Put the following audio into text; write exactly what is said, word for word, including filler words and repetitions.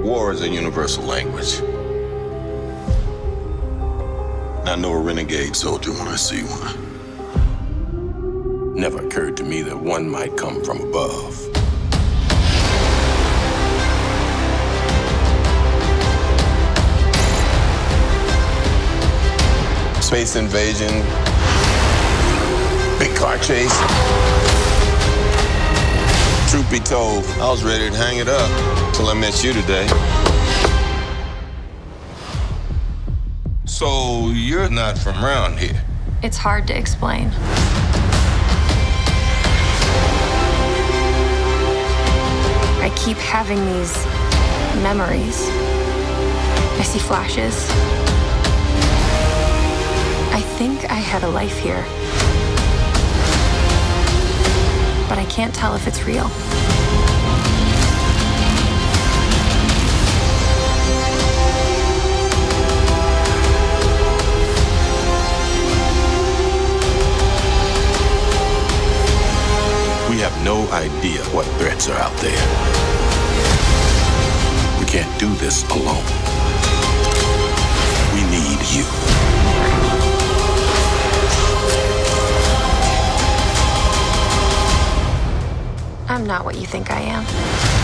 War is a universal language. I know a renegade soldier when I see one. Never occurred to me that one might come from above. Space invasion, big car chase. Truth be told, I was ready to hang it up till I met you today. So you're not from around here? It's hard to explain. I keep having these memories. I see flashes. I think I had a life here. But I can't tell if it's real. We have no idea what threats are out there. We can't do this alone. We need you. I'm not what you think I am.